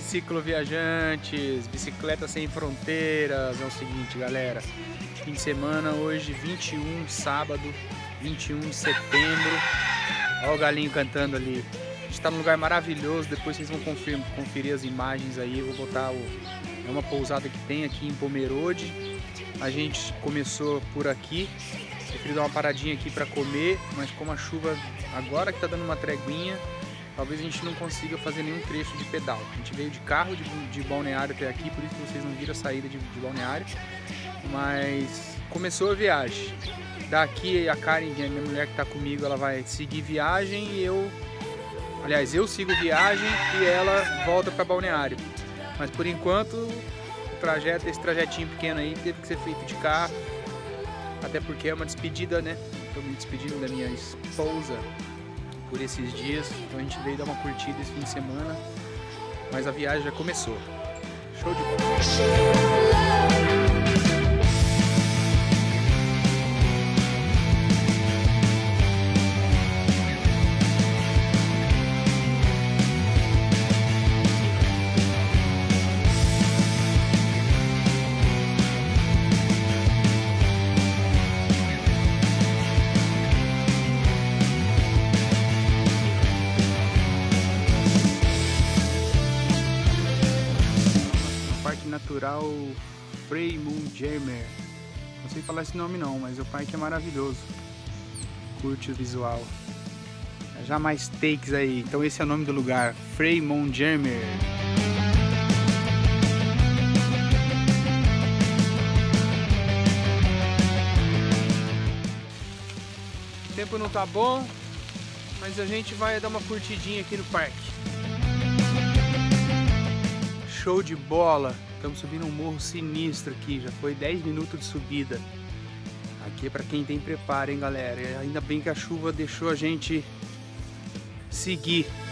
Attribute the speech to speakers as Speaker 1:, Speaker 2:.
Speaker 1: cicloviajantes, bicicleta sem fronteiras. É o seguinte, galera, fim de semana hoje, 21, sábado, 21 de setembro. Olha o galinho cantando ali. A gente tá num lugar maravilhoso, depois vocês vão conferir as imagens aí. Eu vou botar é uma pousada que tem aqui em Pomerode. A gente começou por aqui. Preferi dar uma paradinha aqui para comer, mas como a chuva agora que tá dando uma treguinha, talvez a gente não consiga fazer nenhum trecho de pedal. A gente veio de carro de Balneário até aqui, por isso que vocês não viram a saída de Balneário. Mas começou a viagem. Daqui a Karen, que é a minha mulher que tá comigo, ela vai seguir viagem e eu sigo viagem e ela volta para Balneário. Mas por enquanto, esse trajetinho pequeno aí teve que ser feito de carro. Até porque é uma despedida, né? Estou me despedindo da minha esposa por esses dias. Então a gente veio dar uma curtida esse fim de semana. Mas a viagem já começou. Show de bola! Natural Freymountgermer. Não sei falar esse nome não, mas o parque é maravilhoso. Curte o visual. Já mais takes aí. Então esse é o nome do lugar, Freymountgermer. O tempo não tá bom, mas a gente vai dar uma curtidinha aqui no parque. Show de bola! Estamos subindo um morro sinistro aqui, já foi 10 minutos de subida. Aqui é para quem tem preparo, hein, galera? Ainda bem que a chuva deixou a gente seguir.